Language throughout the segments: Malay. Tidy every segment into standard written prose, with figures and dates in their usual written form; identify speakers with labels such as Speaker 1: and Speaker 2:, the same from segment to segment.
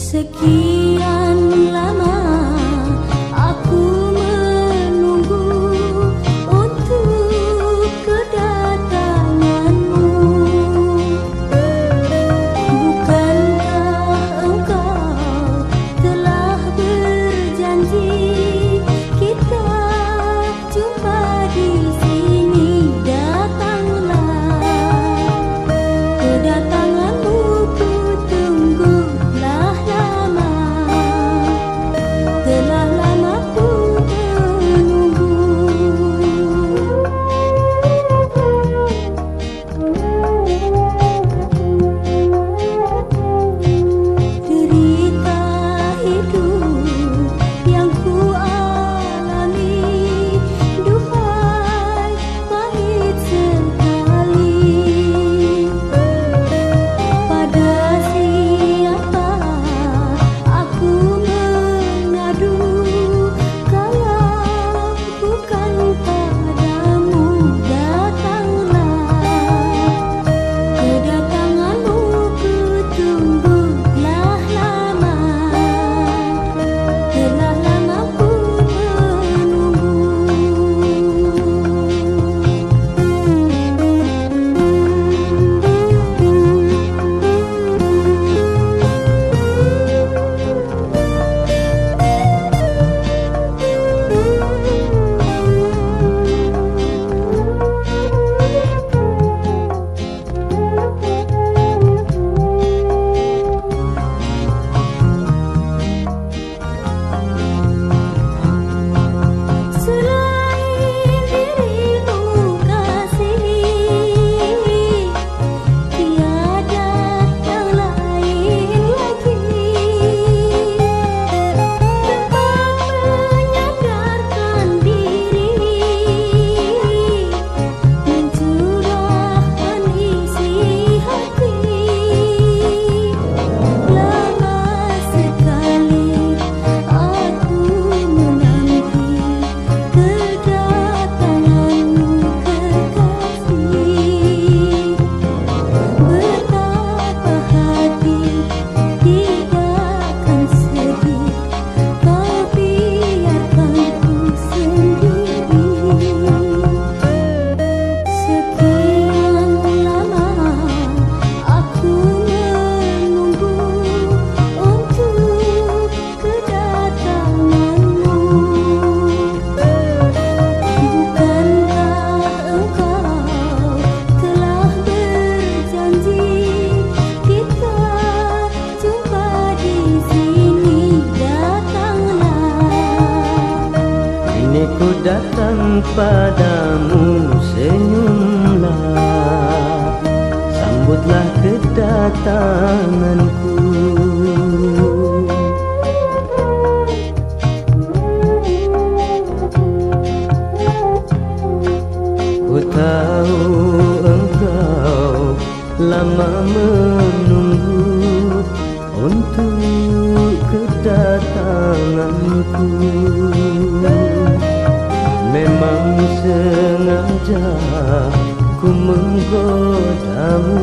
Speaker 1: Sekian lama aku menunggu untuk kedatanganmu. Bukankah engkau telah berjanji kita jumpa di sini? Datanglah, kedatanganmu ku tunggu. Telah lama ku menunggu. Derita hidup yang ku alami, duhai pahit sekali. Pada siapa aku kalau bukan padamu? Datanglah, kedatanganmu ku tunggu. Telah lama ku datang padamu, senyumlah, sambutlah kedatanganku. Ku tahu engkau lama menunggu untuk kedatanganku. Memang sengaja ku menggodamu,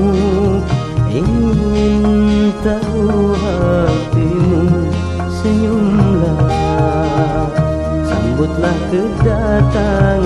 Speaker 1: ingin tahu hatimu. Senyumlah, sambutlah kedatanganku.